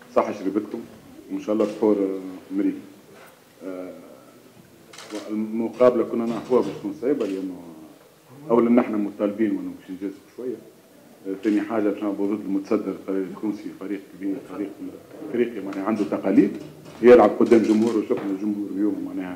صح شربتكم وان شاء الله سكور مريح. المقابله كنا نعرفوها باش تكون صعيبه لانه اولا نحن مطالبين وانه باش نجازف شويه. ثاني حاجه باش نعرفوا ضد المتصدر الفريق التونسي، فريق كبير، فريق افريقيا معناها عنده تقاليد، يلعب قدام جمهور وشفنا الجمهور اليوم معناها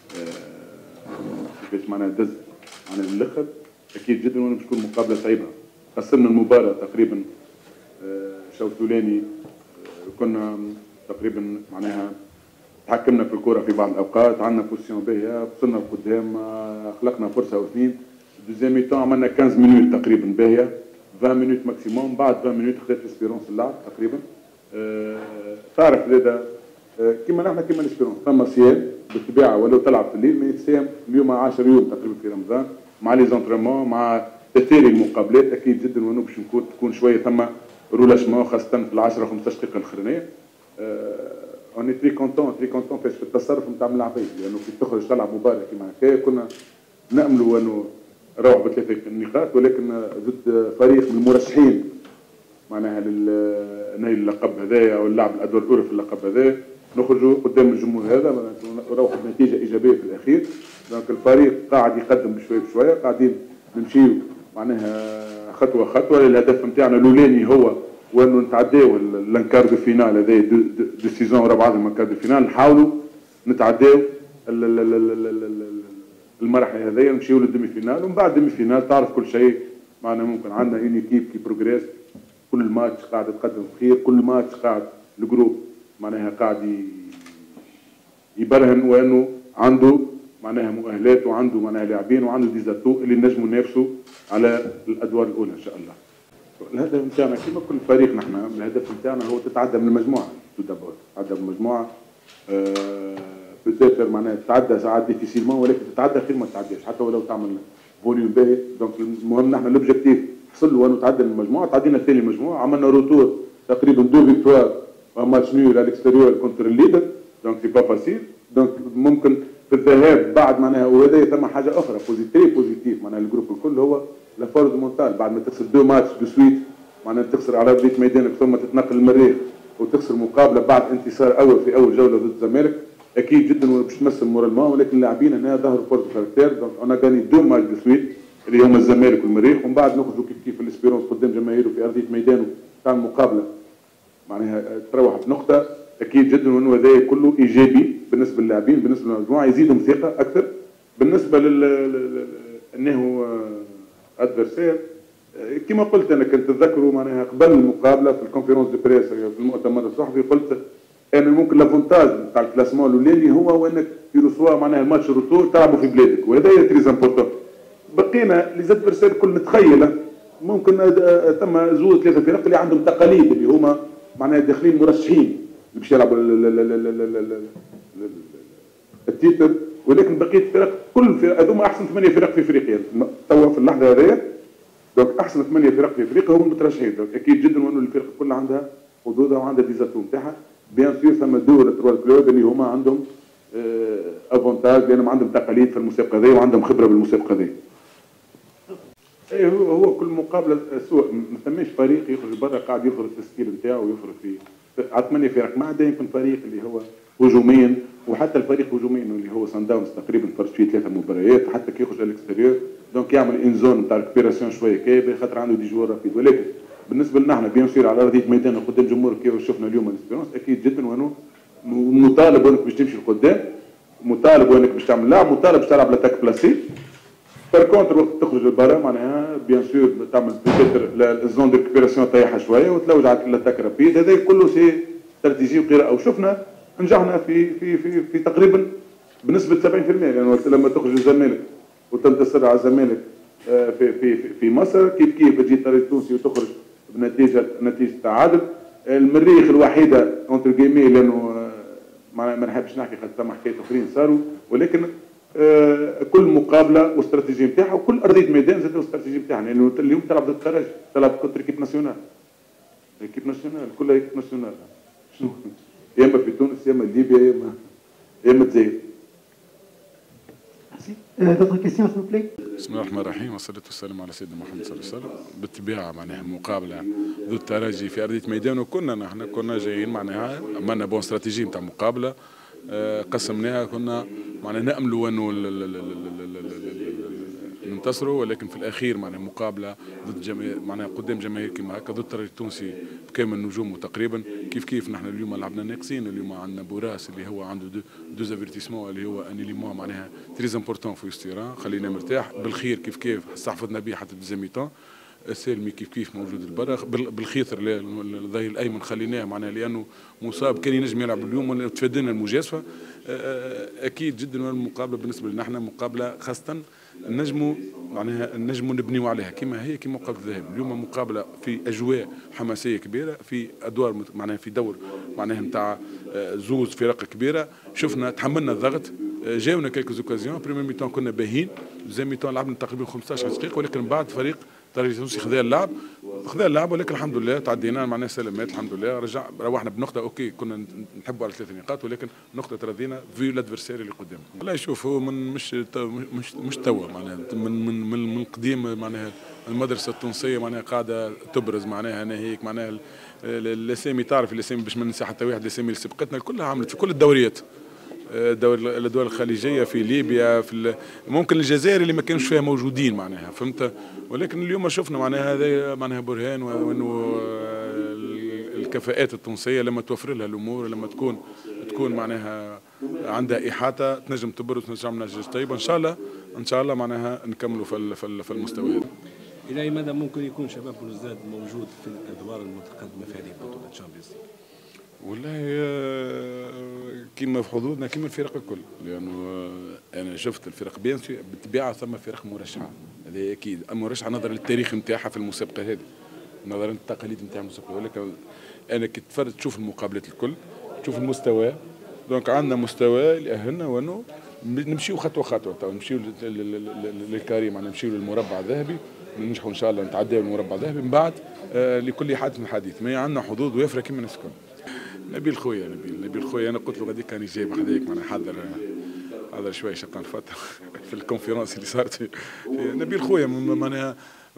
كيفاش معناها دز معناها للاخر. اكيد جدا وانه باش تكون مقابله صعيبه. قسمنا المباراه تقريبا شوط الاولاني كنا تقريبا معناها تحكمنا في الكره في بعض الاوقات، عندنا بوزيسيون باهيه، وصلنا لقدام، خلقنا فرصه او اثنين. دوزيام ميتون عملنا 15 مينوت تقريبا باهيه، 20 مينوت ماكسيموم. بعد 20 مينوت خذت ليسبيرونس اللعب تقريبا. تعرف هذا كيما نحن كيما ليسبيرونس ثم صيام بالطبيعه، ولو تلعب في الليل ما يتسام اليوم 10 يوم تقريبا في رمضان مع لي زونتريمون مع تثيري المقابلات. اكيد جدا وانه باش تكون شويه ثم رولاشمون خاصه في ال 10 15 دقيقه الاخرانيه. اوني تري كونتون فاش في التصرف نتاع اللاعبين، لانه كي تخرج تلعب مباراه كيما هكا كنا ناملوا انه روح بثلاثه النقاط، ولكن ضد فريق من المرشحين معناها لنهي اللقب هذايا او اللعب الادوار الاولى في اللقب هذايا، نخرجوا قدام الجمهور هذا نروحوا بنتيجه ايجابيه في الاخير. دونك الفريق قاعد يقدم بشويه بشويه، قاعدين نمشيو معناها خطوه خطوه. الهدف نتاعنا الاولاني هو وانه نتعداو الانكار دو فينال هذايا دو سيزون ورا بعضهم انكار دو فينال، نحاولوا نتعداو المرحله هذيا نمشيو للدومي فينال. ومن بعد الدومي فينال تعرف كل شيء معنا ممكن. عندنا اون ايكيب كي بروغريس، كل ماتش قاعد تقدم خير، كل ماتش قاعد الجروب معناها قاعد يبرهن وانه عنده معناها مؤهلات وعنده معناها لاعبين وعنده ديزاتو اللي نجموا ننافسوا على الادوار الاولى ان شاء الله. الهدف نتاعنا كما كل فريق نحن الهدف نتاعنا هو تتعدى من المجموعه، تتعدى من المجموعه. بتذكر معناها تتعدى ساعات ديفيسيلمون، ولكن تتعدى خير ما تتعداش حتى ولو تعمل فوليوم باهي. دونك المهم نحن لوبجيكتيف حصل له انه تعدى من المجموعه. تعدينا ثاني المجموعه، عملنا روتور تقريبا 2 فيكتوار وماتش نول على الاكستيريور كونتر الليدر. دونك سي با فاسيل. دونك ممكن في الذهاب بعد معناها، وهذا ثم حاجه اخرى بوزيتيف معناها الجروب الكل هو لا فورس مونتال. بعد ما تخسر 2 ماتش دو سويت معناها تخسر على ارضيه ميدانك ثم تتنقل المريخ وتخسر مقابله بعد انتصار اول في اول جوله ضد الزمالك، اكيد جدا باش تمثل مورالمون. ولكن اللاعبين هنا ظهروا فورس كاركتير. دونك انا غاني 2 ماتش دو سويت اللي هما الزمالك والمريخ، ومن بعد نخرجوا كيف الاسبيرونس قدام جماهيره في ارضيه ميدانه تاع المقابله معناها تروح بنقطه. اكيد جدا وانه هذا كله ايجابي بالنسبه للاعبين، بالنسبه للمجموعه يزيدهم ثقه اكثر. بالنسبه انه ادفرسير كما قلت انا كنت تذكروا معناها قبل المقابله في الكونفيرونس دو بريس في المؤتمر الصحفي، قلت انا ممكن لافونتاج نتاع الكلاسمون الاولاني هو وانك في رسوا معناها الماتش روتور تلعبوا في بلادك، وهذا تريز امبورتون. بقينا لي زادفرسير كل متخيله ممكن ثم زوج 3 فرق اللي عندهم تقاليد اللي هما معناها داخلين مرشحين اللي باش يلعبوا التيتر، ولكن بقيه الفرق كل فرق هذوما احسن 8 فرق في افريقيا توا في اللحظه هذه. دونك احسن 8 فرق في افريقيا هم المترشحين. دونك اكيد جدا وانه الفرق كلها عندها حظوظها وعندها ديزاتو نتاعها. بيان سور ثم دور 3 كلوب اللي هما عندهم افونتاج لانهم عندهم تقاليد في المسابقه هذه وعندهم خبره بالمسابقه هذه. اي هو كل مقابله سوء ما ثماش فريق يخرج برا قاعد يفرض التسكير نتاعو ويفرض في على 8 فرق، ما عدا يمكن فريق اللي هو هجوميا، وحتى الفريق هجوميا اللي هو سان داونز تقريبا فرض فيه 3 مباريات حتى كي يخرج على الاكستيريور. دونك يعمل ان زون نتاع ريكوبيراسيون شويه كايبه خاطر عنده دي جوار رابيد. ولكن بالنسبه لنا احنا بيان سور على ارضيه ميدان قدام جمهور كيف شفنا اليوم الاسبيرونس، اكيد جدا وانه مطالب وانك باش تمشي لقدام، مطالب وانك باش تعمل لعب، مطالب باش تلعب لاتاك بلاسي. بار كونتر وقت تخرج لبرا معناها بيان سور تعمل بيتر الزون دو ريكوبيراسيون طيحها شويه وتلوج على الاتاك رابيد. هذا كله سي استراتيجي وقراءه، وشفنا نجحنا في تقريبا بنسبه 70%. يعني لما تخرج الزمالك وتنتصر على الزمالك في مصر كيف تجي الطريق التونسي وتخرج بنتيجه تعادل. المريخ الوحيده اونتر جيمي لانه ما نحبش نحكي خاطر ثم حكايه اخرين صاروا، ولكن كل مقابله واستراتيجيه نتاعها وكل ارضيه ميدان زاد واستراتيجيه نتاعها. لانه يعني اليوم تلعب ضد الترجي، تلعب كونتر ايكيب ناسيونال، ايكيب ناسيونال كلها ايكيب ناسيونال، شنو يا اما في تونس يا اما ليبيا يا اما الجزائر. D'autres questions, s'il vous plaît. بسم الله الرحمن الرحيم والصلاة والسلام على سيدنا محمد صلى الله عليه وسلم. بالطبيعة معناها مقابلة ضد الترجي في أرضية ميدان، وكنا نحن كنا جايين معناها عملنا بون استراتيجي نتاع مقابلة قسمناها، كنا معناها نأملوا أنه ننتصروا، ولكن في الأخير معناها مقابلة ضد معناها قدام جماهير كما هكا ضد الترجي التونسي بكامل نجومه تقريبا. كيف نحن اليوم لعبنا ناقصين، اليوم عندنا بوراس اللي هو عنده دو زافيرتيسمون اللي هو ان ليمون معناها تريز امبورتون في ستيران، خلينا مرتاح بالخير كيف استحفظنا به حتى الديزيميتون. السالمي كيف موجود البرا بالخيطر الظهير الايمن خليناه معناها لانه مصاب كان ينجم يلعب اليوم وتفادينا المجازفه. اكيد جدا المقابله بالنسبه لنا احنا مقابله خاصه نجموا معناها نجموا نبنيوا عليها كما هي كما مقابله الذهاب. اليوم مقابله في اجواء حماسيه كبيره، في ادوار معناها في دور معناها نتاع زوز فرق كبيره. شفنا تحملنا الضغط، جاونا كيلكو اوكازيون. بريمير ميتون كنا باهين، دوزيام ميتون لعبنا تقريبا 15 دقيقه، ولكن بعد فريق الترجي التونسي خذا اللعب، ولكن الحمد لله تعدينا معناها سلامات الحمد لله. روحنا بنقطه، اوكي كنا نحبوا على 3 نقاط، ولكن نقطه ترضينا في الادفيرسير اللي قدامنا. والله شوف هو من مش توا معناها من قديم معناها المدرسه التونسيه معناها قاعده تبرز معناها انا هيك معناها الاسامي، تعرف الاسامي باش ما ننسى حتى واحد، الاسامي اللي سبقتنا كلها عملت في كل الدوريات، الدول الخليجيه، في ليبيا، في ممكن الجزائر اللي ما كانوش فيها موجودين معناها، فهمت. ولكن اليوم شفنا معناها هذا معناها برهان، وانه الكفاءات التونسيه لما توفر لها الامور، لما تكون معناها عندها احاطه تنجم تبرز وتنجم تعمل نتائج طيبه. ان شاء الله معناها نكملوا في المستوى هذا. الى اي مدى ممكن يكون شباب بلوزداد موجود في الادوار المتقدمه في هذه البطوله الشامبيونز؟ والله كيما في حظوظنا كيما الفرق الكل، لانه انا شفت الفرق بالطبيعه ثم فرق مرشحه، هذه اكيد مرشحه نظرا للتاريخ نتاعها في المسابقه هذه، نظرا للتقاليد نتاع المسابقه. ولكن انا كي تفرد تشوف المقابلات الكل، تشوف المستوى، دونك عندنا مستوى اللي اهلنا وانه نمشيو خطوه خطوه، نمشيو للكاري معناها نمشيو للمربع الذهبي، ننجحوا ان شاء الله نتعداو المربع الذهبي. من بعد لكل حادث حديث، ما عندنا حظوظ وافره كيما الناس الكل. نبيل خويا انا قلت له غادي كان جايب حذاك معناها حضر شويه شقان فتره في الكونفرنس اللي صارت في نبيل خويا معناها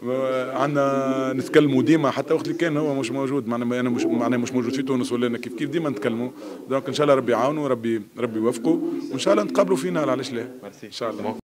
عندنا نتكلموا ديما، حتى وقت اللي كان هو مش موجود معناها انا مش موجود في تونس ولا انا كيف ديما نتكلموا. دونك ان شاء الله ربي يعاونوا، ربي يوفقوا، وان شاء الله نتقابلوا فينال، علاش لا ان شاء الله.